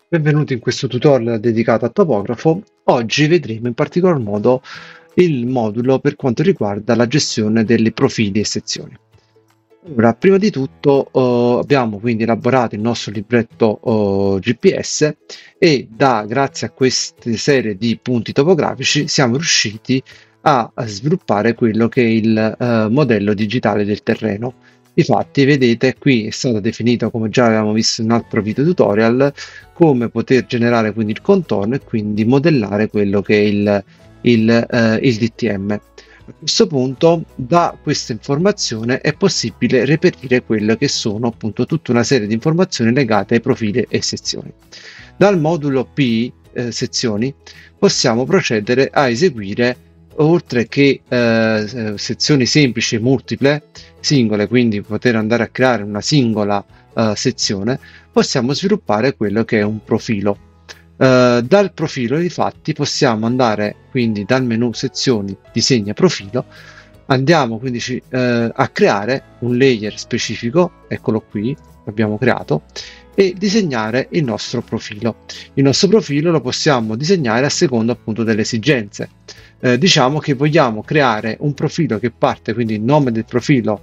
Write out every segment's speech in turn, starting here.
Benvenuti in questo tutorial dedicato a Topografo. Oggi vedremo in particolar modo il modulo per quanto riguarda la gestione delle profili e sezioni. Allora, prima di tutto abbiamo quindi elaborato il nostro libretto GPS e grazie a queste serie di punti topografici siamo riusciti a sviluppare quello che è il modello digitale del terreno. Infatti, vedete, qui è stato definito, come già avevamo visto in un altro video tutorial, come poter generare quindi il contorno e quindi modellare quello che è il DTM. A questo punto, da questa informazione è possibile reperire quelle che sono appunto tutta una serie di informazioni legate ai profili e sezioni. Dal modulo P, sezioni, possiamo procedere a eseguire, oltre che sezioni semplici e multiple, singole, quindi poter andare a creare una singola sezione, possiamo sviluppare quello che è un profilo. Dal profilo, infatti, possiamo andare quindi dal menu sezioni, disegna profilo, andiamo quindi a creare un layer specifico, eccolo qui, abbiamo creato, e disegnare il nostro profilo. Il nostro profilo lo possiamo disegnare a seconda appunto delle esigenze. Diciamo che vogliamo creare un profilo che parte, quindi il nome del profilo,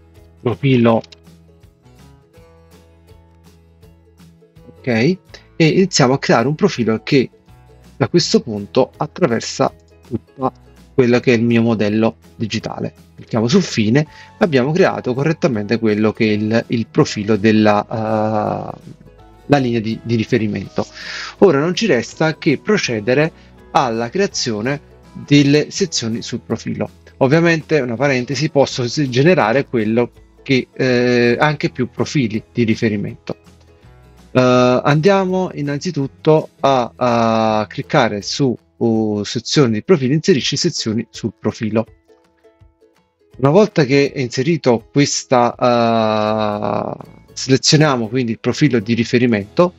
ok, e iniziamo a creare un profilo che da questo punto attraversa tutta quello che è il mio modello digitale. Clicchiamo su fine, abbiamo creato correttamente quello che è il profilo della la linea di riferimento. Ora non ci resta che procedere alla creazione delle sezioni sul profilo. Ovviamente, una parentesi, posso generare quello che anche più profili di riferimento. Andiamo innanzitutto a cliccare su sezioni di profilo, inserisci sezioni sul profilo. Una volta che è inserito questa, selezioniamo quindi il profilo di riferimento,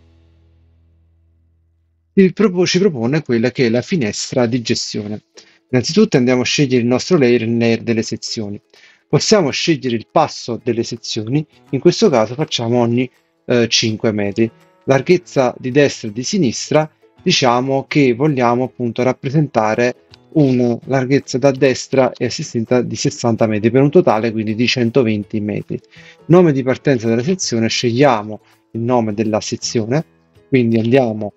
ci propone quella che è la finestra di gestione. Innanzitutto andiamo a scegliere il nostro layer, il layer delle sezioni. Possiamo scegliere il passo delle sezioni, in questo caso facciamo ogni 5 metri. Larghezza di destra e di sinistra, diciamo che vogliamo appunto rappresentare una larghezza da destra e a sinistra di 60 metri, per un totale quindi di 120 metri. Nome di partenza della sezione, scegliamo il nome della sezione, quindi andiamo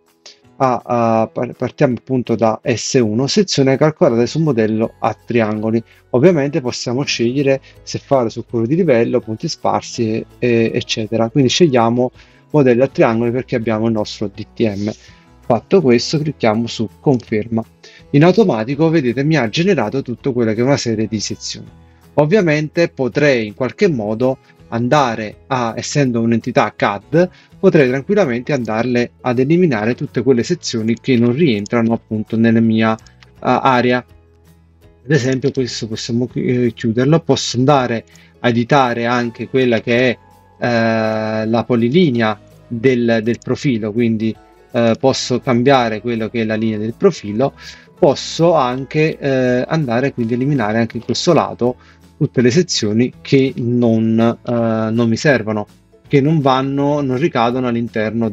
partiamo appunto da S1, sezione calcolata sul modello a triangoli. Ovviamente possiamo scegliere se fare su quello di livello, punti sparsi, eccetera. Quindi scegliamo modello a triangoli perché abbiamo il nostro DTM. Fatto questo, clicchiamo su conferma. In automatico, vedete, mi ha generato tutto quello che è una serie di sezioni. Ovviamente potrei in qualche modo andare essendo un'entità CAD, potrei tranquillamente andarle ad eliminare tutte quelle sezioni che non rientrano appunto nella mia area. Ad esempio, questo possiamo chiuderlo. Posso andare a editare anche quella che è la polilinea del profilo, quindi posso cambiare quello che è la linea del profilo. Posso anche andare quindi a eliminare anche in questo lato tutte le sezioni che non mi servono, che non ricadono all'interno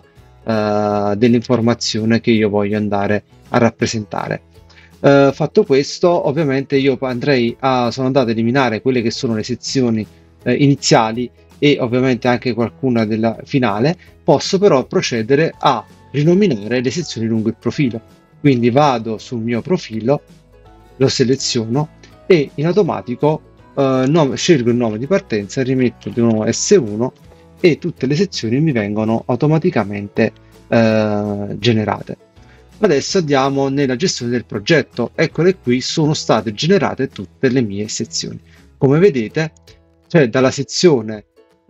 dell'informazione che io voglio andare a rappresentare. Fatto questo, ovviamente io sono andato ad eliminare quelle che sono le sezioni iniziali e ovviamente anche qualcuna della finale. Posso però procedere a rinominare le sezioni lungo il profilo. Quindi vado sul mio profilo, lo seleziono e in automatico scelgo il nome di partenza, rimetto di nuovo S1 e tutte le sezioni mi vengono automaticamente generate. Adesso andiamo nella gestione del progetto. Eccole qui, sono state generate tutte le mie sezioni. Come vedete, cioè dalla sezione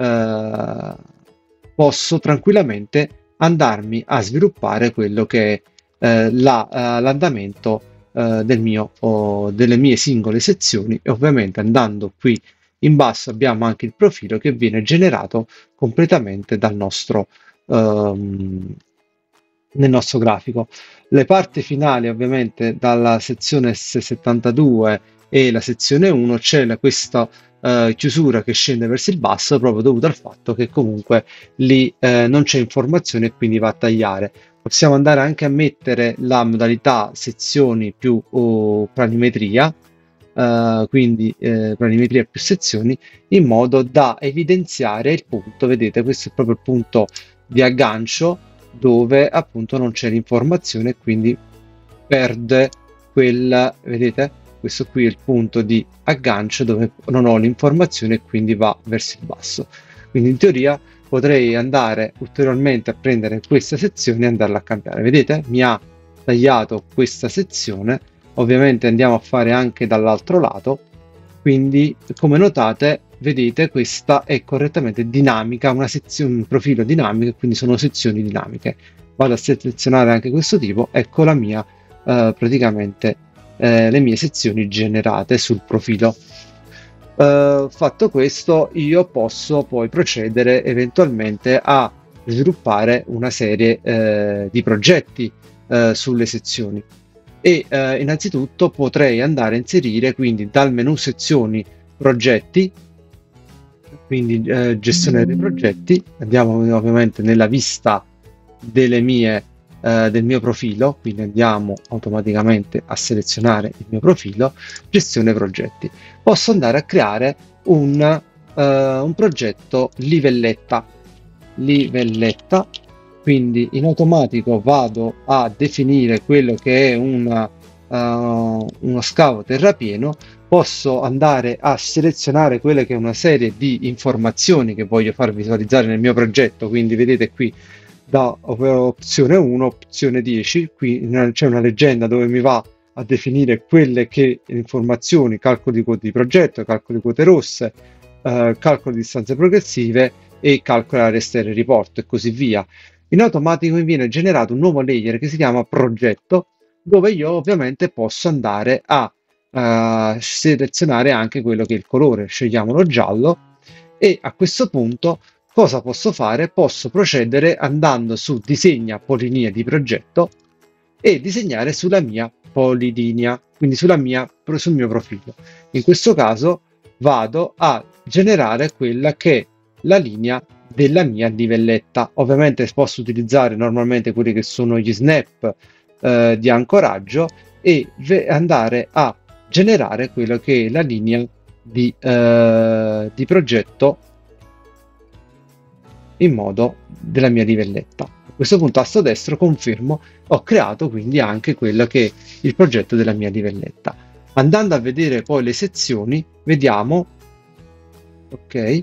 posso tranquillamente andarmi a sviluppare quello che è l'andamento delle mie singole sezioni, e ovviamente andando qui in basso abbiamo anche il profilo che viene generato completamente nel nostro grafico. Le parti finali, ovviamente, dalla sezione S72 e la sezione 1 c'è questa chiusura che scende verso il basso proprio dovuto al fatto che comunque lì non c'è informazione e quindi va a tagliare. Possiamo andare anche a mettere la modalità sezioni più planimetria, quindi planimetria più sezioni, in modo da evidenziare il punto. Vedete, questo è proprio il punto di aggancio dove appunto non c'è l'informazione e quindi perde quella, vedete? Questo qui è il punto di aggancio dove non ho l'informazione e quindi va verso il basso. Quindi in teoria potrei andare ulteriormente a prendere questa sezione e andarla a cambiare. Vedete? Mi ha tagliato questa sezione. Ovviamente andiamo a fare anche dall'altro lato. Quindi, come notate, vedete, questa è correttamente dinamica, una sezione, un profilo dinamico, quindi sono sezioni dinamiche. Vado a selezionare anche questo tipo, ecco la mia, praticamente, le mie sezioni generate sul profilo. Fatto questo, io posso poi procedere eventualmente a sviluppare una serie di progetti sulle sezioni e innanzitutto potrei andare a inserire quindi dal menu sezioni progetti, quindi gestione dei progetti, andiamo ovviamente nella vista delle mie del mio profilo, quindi andiamo automaticamente a selezionare il mio profilo, gestione progetti. Posso andare a creare un progetto livelletta, quindi in automatico vado a definire quello che è uno scavo terrapieno. Posso andare a selezionare quelle che è una serie di informazioni che voglio far visualizzare nel mio progetto, quindi vedete qui da opzione 1, opzione 10, qui c'è una leggenda dove mi va a definire quelle che informazioni, calcoli di quote di progetto, calcoli di quote rosse, calcolo di distanze progressive e calcola aree stelle report e così via. In automatico mi viene generato un nuovo layer che si chiama progetto, dove io ovviamente posso andare a selezionare anche quello che è il colore, scegliamolo giallo e a questo punto cosa posso fare? Posso procedere andando su disegna polilinea di progetto e disegnare sulla mia polilinea, quindi sul mio profilo. In questo caso vado a generare quella che è la linea della mia livelletta. Ovviamente posso utilizzare normalmente quelli che sono gli snap di ancoraggio e andare a generare quello che è la linea di progetto in modo della mia livelletta. A questo punto tasto destro confermo, ho creato quindi anche quello che è il progetto della mia livelletta. Andando a vedere poi le sezioni, vediamo, ok,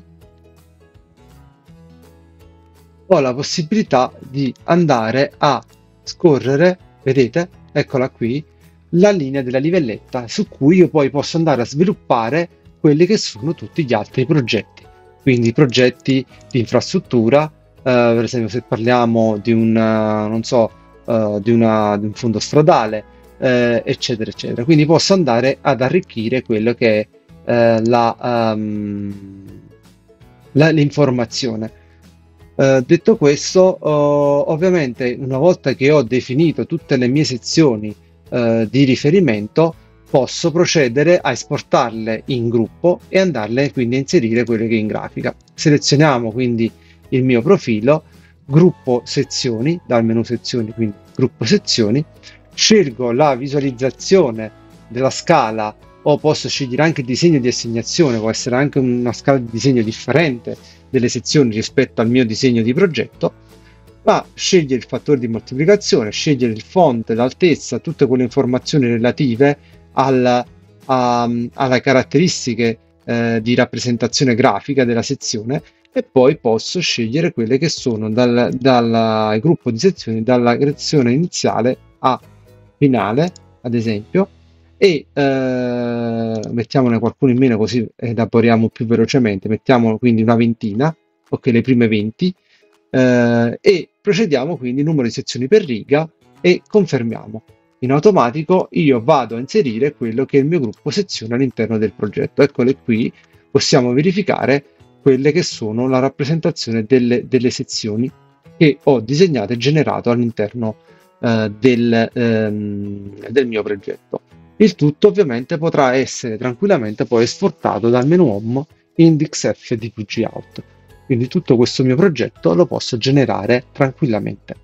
ho la possibilità di andare a scorrere, vedete, eccola qui, la linea della livelletta su cui io poi posso andare a sviluppare quelli che sono tutti gli altri progetti. Quindi progetti di infrastruttura, per esempio se parliamo di non so, di un fondo stradale, eccetera, eccetera. Quindi posso andare ad arricchire quello che è l'informazione. Detto questo, ovviamente una volta che ho definito tutte le mie sezioni di riferimento, posso procedere a esportarle in gruppo e andarle quindi a inserire quelle che in grafica. Selezioniamo quindi il mio profilo, gruppo sezioni, dal menu sezioni, quindi gruppo sezioni, scelgo la visualizzazione della scala o posso scegliere anche il disegno di assegnazione, può essere anche una scala di disegno differente delle sezioni rispetto al mio disegno di progetto, ma scegliere il fattore di moltiplicazione, scegliere il font, l'altezza, tutte quelle informazioni relative alle caratteristiche di rappresentazione grafica della sezione e poi posso scegliere quelle che sono dal gruppo di sezioni, dalla creazione iniziale a finale, ad esempio, e mettiamone qualcuno in meno così elaboriamo più velocemente, mettiamo quindi una ventina, ok, le prime 20, e procediamo quindi numero di sezioni per riga e confermiamo. In automatico io vado a inserire quello che è il mio gruppo sezione all'interno del progetto. Eccole qui, possiamo verificare quelle che sono la rappresentazione delle sezioni che ho disegnato e generato all'interno del mio progetto. Il tutto ovviamente potrà essere tranquillamente poi esportato dal menu Home in DXF di VG Out. Quindi tutto questo mio progetto lo posso generare tranquillamente.